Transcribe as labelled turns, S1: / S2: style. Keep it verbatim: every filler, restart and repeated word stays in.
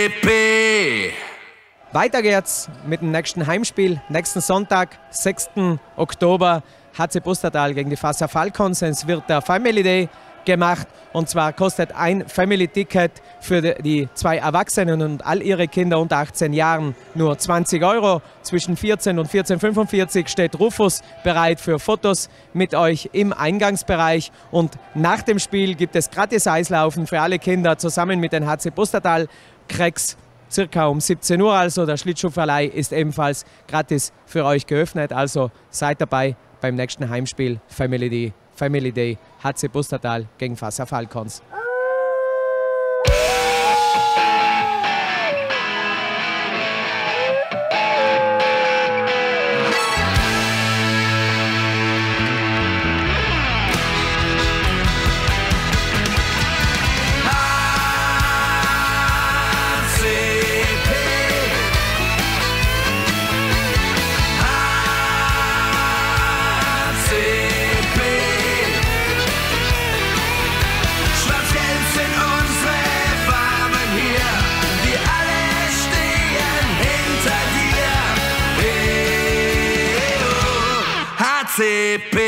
S1: C P.
S2: Weiter geht's mit dem nächsten Heimspiel. Nächsten Sonntag, sechsten Oktober, H C Pustertal gegen die Fassa Falcons. Es wird der Family Day gemacht und zwar kostet ein Family-Ticket für die zwei Erwachsenen und all ihre Kinder unter achtzehn Jahren nur zwanzig Euro. Zwischen vierzehn und vierzehn Uhr fünfundvierzig steht Rufus bereit für Fotos mit euch im Eingangsbereich und nach dem Spiel gibt es gratis Eislaufen für alle Kinder zusammen mit den H C Pustertal Cracks. Circa um siebzehn Uhr also, der Schlittschuhverleih ist ebenfalls gratis für euch geöffnet, also seid dabei beim nächsten Heimspiel Family Day, Family Day H C Pustertal gegen Fassa Falcons.
S1: C P.